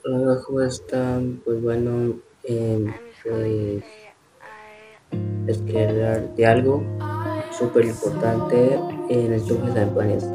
Hola, ¿cómo están? Pues bueno, pues les quería hablar de algo súper importante en estos exámenes.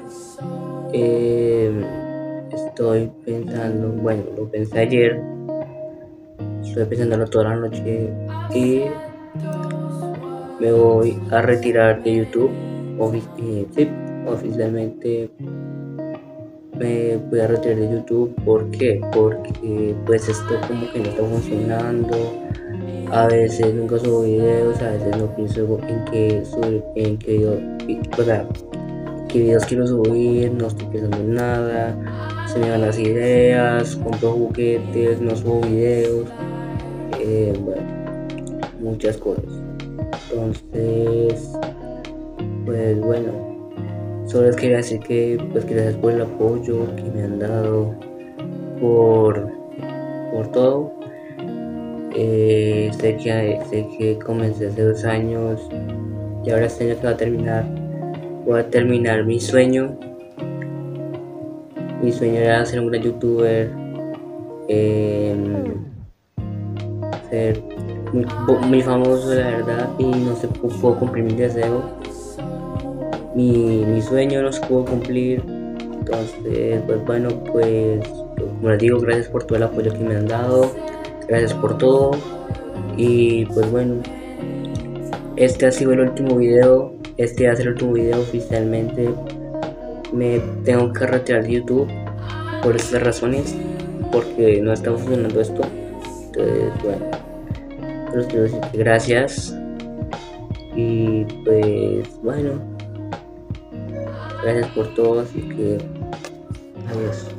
Estoy pensando, bueno, lo pensé ayer, estoy pensándolo toda la noche y me voy a retirar de YouTube. Sí, oficialmente me voy a retirar de YouTube. ¿Por qué? Porque pues esto como que no está funcionando. A veces nunca subo videos, a veces no pienso en qué subir, en qué video, o sea, qué videos quiero subir, no estoy pensando en nada, se me van las ideas, compro juguetes, no subo videos, bueno, muchas cosas. Entonces, pues bueno, solo les quería decir que pues gracias por el apoyo que me han dado, por todo. Sé que comencé hace 2 años y ahora este año que va a terminar, voy a terminar mi sueño. Mi sueño era ser un gran youtuber, ser muy famoso, la verdad, y no se pudo cumplir mi deseo. Mi sueño no se pudo cumplir. Entonces, pues bueno, pues como les digo, gracias por todo el apoyo que me han dado, gracias por todo. Y pues bueno, este ha sido el último video, este va a ser el último video oficialmente. Me tengo que retirar de YouTube por estas razones, porque no está funcionando esto. Entonces, bueno, les quiero decir que gracias. Y pues bueno, gracias por todo, así que adiós.